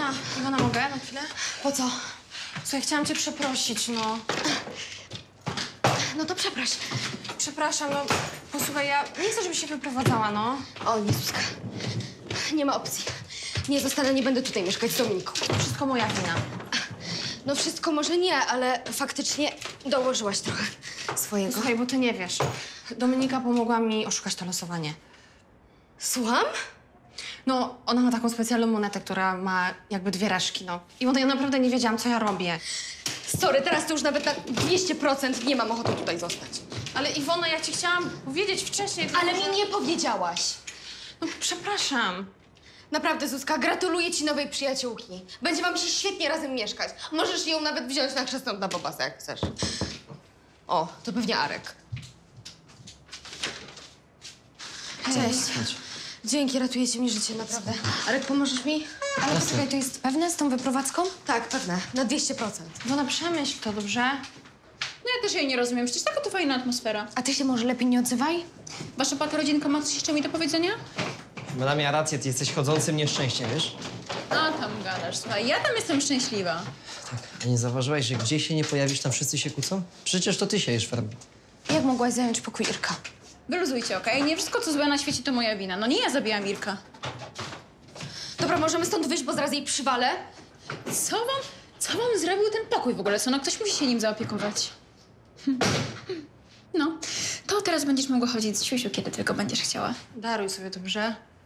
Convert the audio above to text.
Iwona, mogę na chwilę? Po co? Słuchaj, chciałam cię przeprosić, no. No to przeproś. Przepraszam, no. Posłuchaj, ja nie chcę, żebyś się wyprowadzała, no. O, nie, Zuzka. Nie ma opcji. Nie zostanę, nie będę tutaj mieszkać z Dominiką. To wszystko moja wina. No wszystko może nie, ale faktycznie dołożyłaś trochę swojego. Słuchaj, bo ty nie wiesz. Dominika pomogła mi oszukać to losowanie. Słucham? No, ona ma taką specjalną monetę, która ma jakby 2 reszki, no. I ja naprawdę nie wiedziałam, co ja robię. Sorry, teraz to już nawet na 200% nie mam ochoty tutaj zostać. Ale Iwona, ja ci chciałam powiedzieć wcześniej, Ale tylko, mi nie powiedziałaś. No, przepraszam. Naprawdę, Zuzka, gratuluję ci nowej przyjaciółki. Będzie wam się świetnie razem mieszkać. Możesz ją nawet wziąć na chrzestną dla Bobasa, jak chcesz. O, to pewnie Arek. Cześć. Dzięki, ratujecie mi życie, naprawdę. Arek, pomożesz mi? Ale poczekaj, to jest pewne z tą wyprowadzką? Tak, pewne. Na 200%. Iwona, przemyśl to, dobrze? No ja też jej nie rozumiem, przecież taka to fajna atmosfera. A ty się może lepiej nie odzywaj? Wasza patorodzinka ma coś jeszcze mi do powiedzenia? Ona miała rację, ty jesteś chodzącym nieszczęściem, wiesz? A tam gadasz, słuchaj, ja tam jestem szczęśliwa. Tak. A nie zauważyłaś, że gdzie się nie pojawisz, tam wszyscy się kłócą? Przecież to ty siejesz farmę. Jak mogłaś zająć pokój Irka? Wyluzujcie, okej? Nie wszystko, co złe na świecie, to moja wina. No nie ja zabijam Irka. Dobra, możemy stąd wyjść, bo zaraz jej przywalę. Co wam zrobił ten pokój w ogóle, co? No ktoś musi się nim zaopiekować. No, to teraz będziesz mogła chodzić z Siusiu, kiedy tylko będziesz chciała. Daruj sobie, dobrze?